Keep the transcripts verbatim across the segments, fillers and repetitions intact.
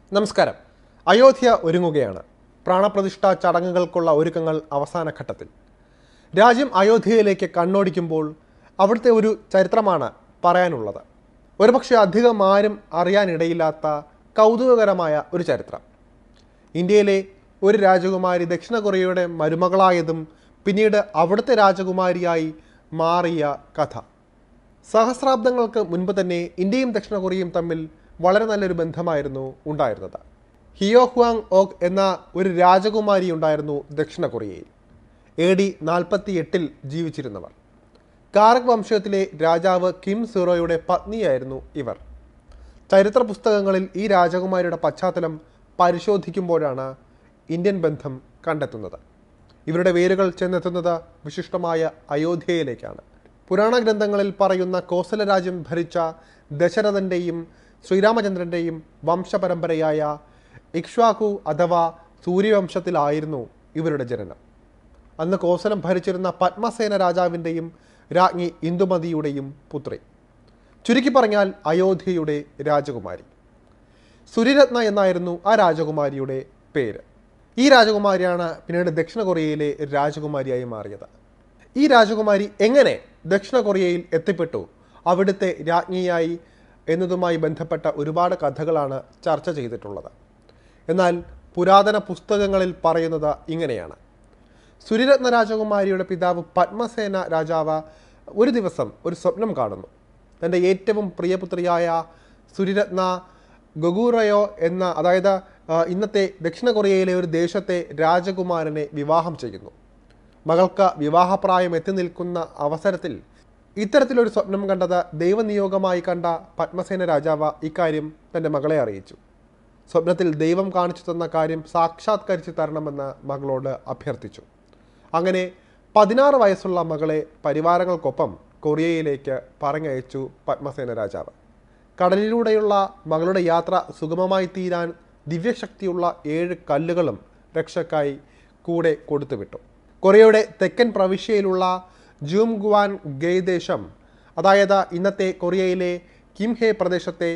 നമസ്കാരം. അയോധ്യ ഒരുങ്ങുകയാണ്. പ്രാണപ്രതിഷ്ഠാ ചടങ്ങുകൾക്കുള്ള ഒരുക്കങ്ങൾ അവസാന ഘട്ടത്തിൽ. രാജ്യം അയോധ്യയിലേക്ക് കണ്ണോടിക്കുമ്പോൾ അവിടുത്തെ ഒരു ചരിത്രമാണ് പറയാനുള്ളത്. ഒരുപക്ഷെ അധികം ആരും അറിയാനിടയില്ലാത്ത കൗതുകകരമായ ഒരു ചരിത്രം. ഇന്ത്യയിലെ ഒരു രാജകുമാരി ദക്ഷിണ കൊറിയയുടെ മരുമകളായതും പിന്നീട് അവിടുത്തെ രാജകുമാരിയായി മാറിയ കഥ. സഹസ്രാബ്ദങ്ങൾക്ക് മുൻപ് തന്നെ ഇന്ത്യയും ദക്ഷിണ കൊറിയയും തമ്മിൽ വളരെ നല്ലൊരു ബന്ധമായിരുന്നു ഉണ്ടായിരുന്നത്. ഹിയോ ഹ്വാങ് ഓക് എന്ന ഒരു രാജകുമാരി ഉണ്ടായിരുന്നു ദക്ഷിണ കൊറിയയിൽ. എ ഡി നാൽപ്പത്തി എട്ടിൽ ജീവിച്ചിരുന്നവർ. കാരക് വംശത്തിലെ രാജാവ് കിം സുറോയുടെ പത്നിയായിരുന്നു ഇവർ. ചരിത്ര പുസ്തകങ്ങളിൽ ഈ രാജകുമാരിയുടെ പശ്ചാത്തലം പരിശോധിക്കുമ്പോഴാണ് ഇന്ത്യൻ ബന്ധം കണ്ടെത്തുന്നത്. ഇവരുടെ വേരുകൾ ചെന്നെത്തുന്നത് വിശിഷ്ടമായ അയോധ്യയിലേക്കാണ്. പുരാണ ഗ്രന്ഥങ്ങളിൽ പറയുന്ന കോസല രാജ്യം ഭരിച്ച ദശരഥൻ്റെയും ശ്രീരാമചന്ദ്രൻ്റെയും വംശപരമ്പരയായ ഇക്ഷ്വാകു അഥവാ സൂര്യവംശത്തിലായിരുന്നു ഇവരുടെ ജനനം. അന്ന് കോസലം ഭരിച്ചിരുന്ന പത്മസേന രാജാവിൻ്റെയും രാജ്ഞി ഇന്ദുമതിയുടെയും പുത്രി. ചുരുക്കി പറഞ്ഞാൽ അയോധ്യയുടെ രാജകുമാരി. സുരിരത്ന എന്നായിരുന്നു ആ രാജകുമാരിയുടെ പേര്. ഈ രാജകുമാരിയാണ് പിന്നീട് ദക്ഷിണ കൊറിയയിലെ രാജകുമാരിയായി മാറിയത്. ഈ രാജകുമാരി എങ്ങനെ ദക്ഷിണ കൊറിയയിൽ എത്തിപ്പെട്ടു, അവിടുത്തെ രാജ്ഞിയായി എന്നതുമായി ബന്ധപ്പെട്ട ഒരുപാട് കഥകളാണ് ചർച്ച ചെയ്തിട്ടുള്ളത്. എന്നാൽ പുരാതന പുസ്തകങ്ങളിൽ പറയുന്നത് ഇങ്ങനെയാണ്. സുരിരത്ന രാജകുമാരിയുടെ പിതാവ് പത്മസേന രാജാവ് ഒരു ദിവസം ഒരു സ്വപ്നം കാണുന്നു. തൻ്റെ ഏറ്റവും പ്രിയപുത്രിയായ സുരിരത്ന ഗൊഗുറയോ എന്ന, അതായത് ഇന്നത്തെ ദക്ഷിണ കൊറിയയിലെ ഒരു ദേശത്തെ രാജകുമാരനെ വിവാഹം ചെയ്യുന്നു. മകൾക്ക് വിവാഹപ്രായം എത്തി നിൽക്കുന്ന അവസരത്തിൽ ഇത്തരത്തിലൊരു സ്വപ്നം കണ്ടത് ദൈവനിയോഗമായി കണ്ട പത്മസേന രാജാവ് ഇക്കാര്യം തൻ്റെ മകളെ അറിയിച്ചു. സ്വപ്നത്തിൽ ദൈവം കാണിച്ചു തന്ന കാര്യം സാക്ഷാത്കരിച്ച് തരണമെന്ന് മകളോട് അഭ്യർത്ഥിച്ചു. അങ്ങനെ പതിനാറ് വയസ്സുള്ള മകളെ പരിവാരങ്ങൾക്കൊപ്പം കൊറിയയിലേക്ക് പറഞ്ഞയച്ചു പത്മസേന രാജാവ്. കടലിലൂടെയുള്ള മകളുടെ യാത്ര സുഗമമായി തീരാൻ ദിവ്യശക്തിയുള്ള ഏഴ് കല്ലുകളും രക്ഷക്കായി കൂടെ കൊടുത്തുവിട്ടു. കൊറിയയുടെ തെക്കൻ പ്രവിശ്യയിലുള്ള ജൂംഗ്വാൻ ഗെയ് ദേശം, അതായത് ഇന്നത്തെ കൊറിയയിലെ കിംഹെ പ്രദേശത്തെ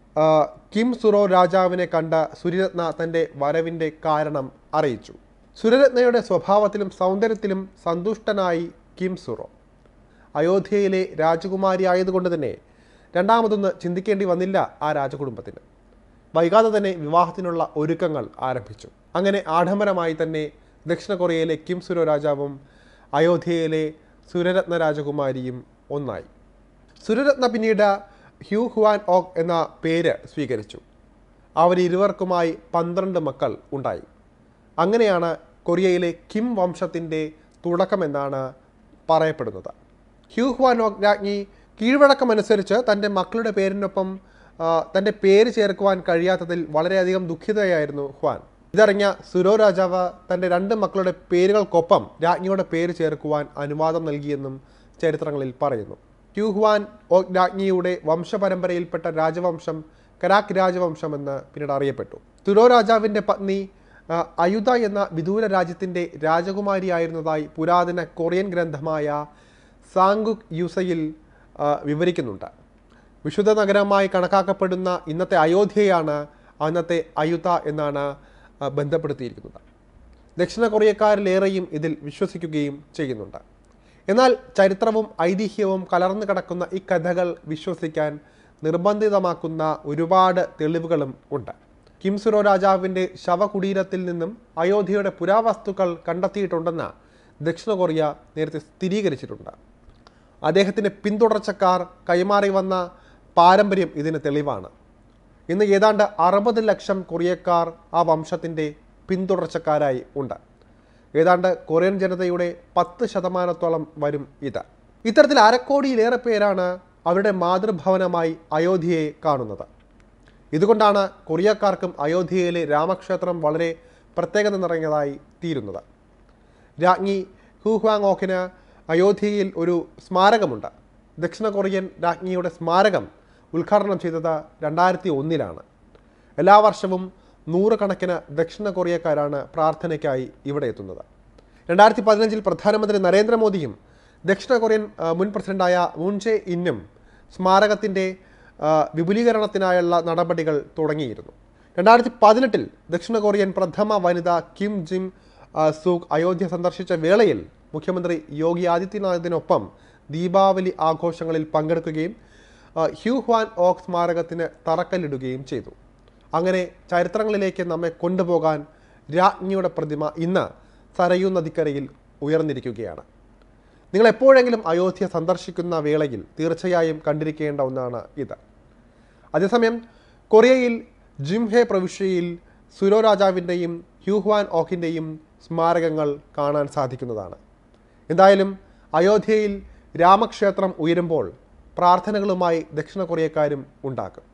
കിം സുറോ രാജാവിനെ കണ്ട സുരിരത്ന തൻ്റെ വരവിൻ്റെ കാരണം അറിയിച്ചു. സുരരത്നയുടെ സ്വഭാവത്തിലും സൗന്ദര്യത്തിലും സന്തുഷ്ടനായി കിം സുറോ. അയോധ്യയിലെ രാജകുമാരി ആയതുകൊണ്ട് തന്നെ രണ്ടാമതൊന്ന് ചിന്തിക്കേണ്ടി വന്നില്ല ആ രാജകുടുംബത്തിന്. വൈകാതെ തന്നെ വിവാഹത്തിനുള്ള ഒരുക്കങ്ങൾ ആരംഭിച്ചു. അങ്ങനെ ആഡംബരമായി തന്നെ ദക്ഷിണ കൊറിയയിലെ കിം സുരോ രാജാവും അയോധ്യയിലെ സുരരത്ന രാജകുമാരിയും ഒന്നായി. സുരരത്ന പിന്നീട് ഹ്യൂ ഹ്വാൻ ഓക് എന്ന പേര് സ്വീകരിച്ചു. അവരിരുവർക്കുമായി പന്ത്രണ്ട് മക്കൾ ഉണ്ടായി. അങ്ങനെയാണ് കൊറിയയിലെ കിം വംശത്തിൻ്റെ തുടക്കമെന്നാണ് പറയപ്പെടുന്നത്. ഹ്യൂ ഹ്വാൻ ഓക് രാജ്ഞി കീഴ്വഴക്കമനുസരിച്ച് തൻ്റെ മക്കളുടെ പേരിനൊപ്പം തൻ്റെ പേര് ചേർക്കുവാൻ കഴിയാത്തതിൽ വളരെയധികം ദുഃഖിതയായിരുന്നു ഹ്വാൻ. ഇതറിഞ്ഞ സുരോ രാജാവ് തൻ്റെ രണ്ട് മക്കളുടെ പേരുകൾക്കൊപ്പം രാജ്ഞിയുടെ പേര് ചേർക്കുവാൻ അനുവാദം നൽകിയെന്നും ചരിത്രങ്ങളിൽ പറയുന്നു. ഹ്യൂ ഹ്വാൻ ഓക് രാജ്ഞിയുടെ വംശപരമ്പരയിൽപ്പെട്ട രാജവംശം കരാക് രാജവംശമെന്ന് പിന്നീട് അറിയപ്പെട്ടു. സുരോ രാജാവിൻ്റെ പത്നി അയുത എന്ന വിദൂര രാജ്യത്തിൻ്റെ രാജകുമാരിയായിരുന്നതായി പുരാതന കൊറിയൻ ഗ്രന്ഥമായ സാങ്കുക് യൂസയിൽ വിവരിക്കുന്നുണ്ട്. വിശുദ്ധ നഗരമായി കണക്കാക്കപ്പെടുന്ന ഇന്നത്തെ അയോധ്യയാണ് അന്നത്തെ അയുത എന്നാണ് ബന്ധപ്പെടുത്തിയിരിക്കുന്നത്. ദക്ഷിണ കൊറിയക്കാരിലേറെയും ഇതിൽ വിശ്വസിക്കുകയും ചെയ്യുന്നുണ്ട്. എന്നാൽ ചരിത്രവും ഐതിഹ്യവും കലർന്നു കിടക്കുന്ന ഈ കഥകൾ വിശ്വസിക്കാൻ നിർബന്ധിതമാക്കുന്ന ഒരുപാട് തെളിവുകളും ഉണ്ട്. കിം സുരോ രാജാവിൻ്റെ ശവകുടീരത്തിൽ നിന്നും അയോധ്യയുടെ പുരാവസ്തുക്കൾ കണ്ടെത്തിയിട്ടുണ്ടെന്ന് ദക്ഷിണ കൊറിയ നേരത്തെ സ്ഥിരീകരിച്ചിട്ടുണ്ട്. അദ്ദേഹത്തിൻ്റെ പിന്തുടർച്ചക്കാർ കൈമാറി വന്ന പാരമ്പര്യം ഇതിന് തെളിവാണ്. ഇന്ന് ഏതാണ്ട് അറുപത് ലക്ഷം കൊറിയക്കാർ ആ വംശത്തിൻ്റെ പിന്തുടർച്ചക്കാരായി ഉണ്ട്. ഏതാണ്ട് കൊറിയൻ ജനതയുടെ പത്ത് ശതമാനത്തോളം വരും ഇത്. ഇത്തരത്തിൽ അരക്കോടിയിലേറെ പേരാണ് അവരുടെ മാതൃഭവനമായി അയോധ്യയെ കാണുന്നത്. ഇതുകൊണ്ടാണ് കൊറിയക്കാർക്കും അയോധ്യയിലെ രാമക്ഷേത്രം വളരെ പ്രത്യേകത നിറഞ്ഞതായി തീരുന്നത്. രാജ്ഞി ഹ്യൂ ഹ്വാങ് ഓക്കിന് അയോധ്യയിൽ ഒരു സ്മാരകമുണ്ട്. ദക്ഷിണ കൊറിയൻ രാജ്ഞിയുടെ സ്മാരകം ഉദ്ഘാടനം ചെയ്തത് രണ്ടായിരത്തി ഒന്നിലാണ്. എല്ലാ വർഷവും നൂറുകണക്കിന് ദക്ഷിണ കൊറിയക്കാരാണ് പ്രാർത്ഥനയ്ക്കായി ഇവിടെ എത്തുന്നത്. രണ്ടായിരത്തി പതിനഞ്ചിൽ പ്രധാനമന്ത്രി നരേന്ദ്രമോദിയും ദക്ഷിണ കൊറിയൻ മുൻ പ്രസിഡന്റായ മൂൺ ജെ ഇന്നും സ്മാരകത്തിൻ്റെ വിപുലീകരണത്തിനായുള്ള നടപടികൾ തുടങ്ങിയിരുന്നു. രണ്ടായിരത്തി പതിനെട്ടിൽ ദക്ഷിണ കൊറിയൻ പ്രഥമ വനിത കിം ജിം സൂക് അയോധ്യ സന്ദർശിച്ച വേളയിൽ മുഖ്യമന്ത്രി യോഗി ആദിത്യനാഥിനൊപ്പം ദീപാവലി ആഘോഷങ്ങളിൽ പങ്കെടുക്കുകയും ഹ്യൂ ഹ്വാൻ ഓക്ക് സ്മാരകത്തിന് തറക്കല്ലിടുകയും ചെയ്തു. അങ്ങനെ ചരിത്രങ്ങളിലേക്ക് നമ്മെ കൊണ്ടുപോകാൻ രാജ്ഞിയുടെ പ്രതിമ ഇന്ന് സരയൂ നദിക്കരയിൽ ഉയർന്നിരിക്കുകയാണ്. നിങ്ങൾ എപ്പോഴെങ്കിലും അയോധ്യ സന്ദർശിക്കുന്ന വേളയിൽ തീർച്ചയായും കണ്ടിരിക്കേണ്ട ഒന്നാണ് ഇത്. അതേസമയം കൊറിയയിൽ ജിംഹെ പ്രവിശ്യയിൽ സുരോ രാജാവിൻ്റെയും ഹ്യൂ ഹ്വാൻ ഓക്കിൻ്റെയും സ്മാരകങ്ങൾ കാണാൻ സാധിക്കുന്നതാണ്. എന്തായാലും അയോധ്യയിൽ രാമക്ഷേത്രം ഉയരുമ്പോൾ പ്രാർത്ഥനകളുമായി ദക്ഷിണ കൊറിയക്കാരും ഉണ്ടാക്കും.